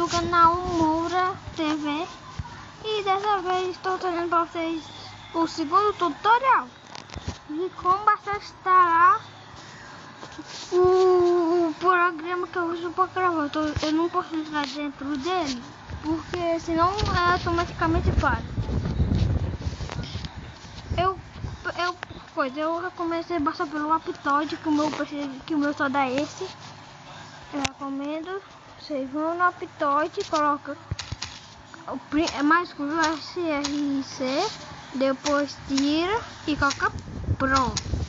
do canal Moura TV e dessa vez estou trazendo para vocês o segundo tutorial de como instalar o programa que eu uso para gravar. Eu não posso entrar dentro dele porque senão automaticamente para. Eu recomendo você baixar pelo Aptoide, que o meu só dá esse. Eu recomendo vocês vão no Aptoide, coloca maiúsculo SRC, depois tira e coloca Pro.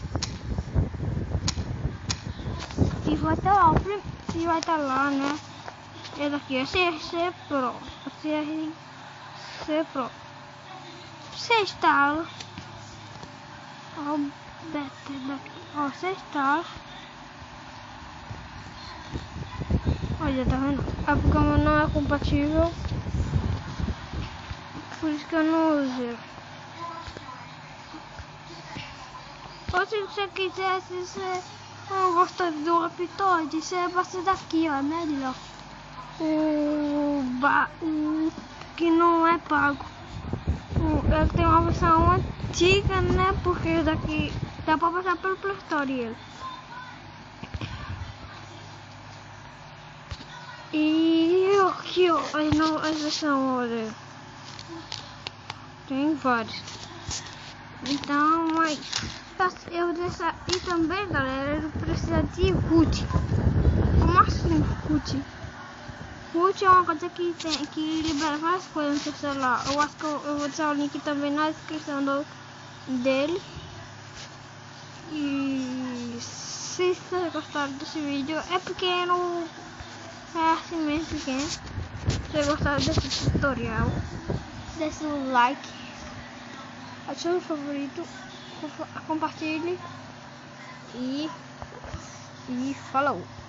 E vai estar lá, né? Esse aqui é CRC Pro. CRC Pro. Você instala. Ó, você instala. Olha, tá vendo? A programa não é compatível, por isso que eu não uso. Ou se você quiser, se você não gostar do Aptoide, você basta daqui, ó, né? O que não é pago. Eu tenho uma versão antiga, né? Porque daqui dá pra passar pelo Play Store ele. E aqui, ó, as versões, olha, tem vários. Então, mas e também, galera, eu preciso de root. Como assim, root? Root é uma coisa que libera várias coisas no seu celular. Eu acho que eu vou deixar o link também na descrição dele. E se vocês gostaram desse vídeo, é pequeno. É assim mesmo, pequeno. Se você gostaram desse tutorial, deixe um like, ative o favorito, compartilhe e falou!